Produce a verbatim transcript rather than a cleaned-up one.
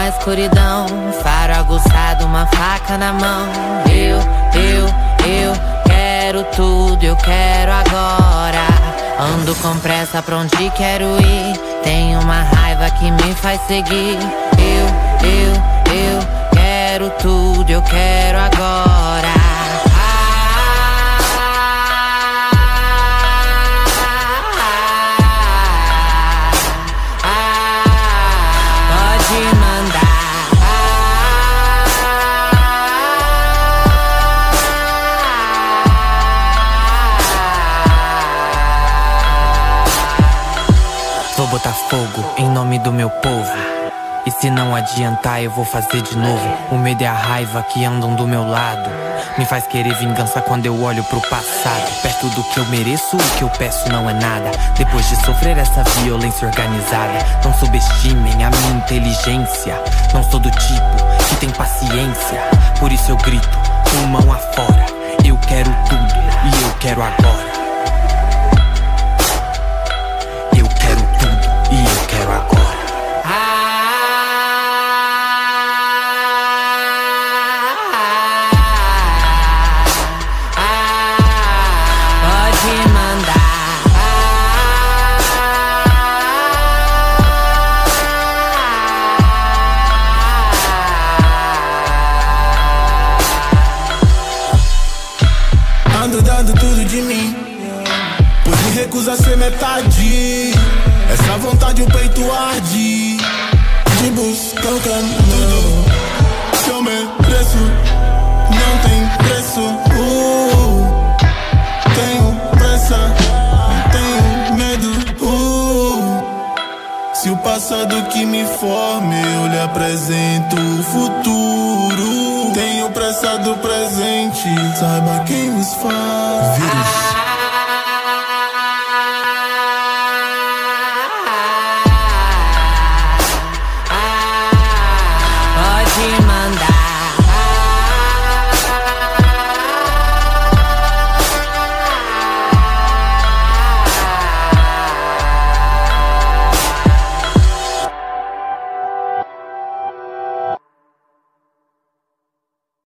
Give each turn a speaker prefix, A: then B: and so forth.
A: escuridão, faro aguçado, uma faca na mão. Eu, eu, eu quero tudo, eu quero agora. Ando com pressa pra onde quero ir, tenho uma raiva que me faz seguir. Eu, eu, eu quero tudo, eu quero agora.
B: Vou botar fogo em nome do meu povo. E se não adiantar eu vou fazer de novo. O medo e a raiva que andam do meu lado me faz querer vingança quando eu olho pro passado. Perto do que eu mereço, o que eu peço não é nada. Depois de sofrer essa violência organizada, não subestimem a minha inteligência. Não sou do tipo que tem paciência. Por isso eu grito, pulmão afora. Eu quero tudo e eu quero agora. E eu quero agora.
A: Pode mandar.
C: Ando dando tudo de mim, pois me recusa a ser metade. Essa vontade o peito arde, de buscar o caminho que eu mereço, não tem preço. uh, Tenho pressa, não tenho medo. uh, Se o passado que me forma, eu lhe apresento o futuro. Tenho pressa do presente, saiba quem os faz. Vírus.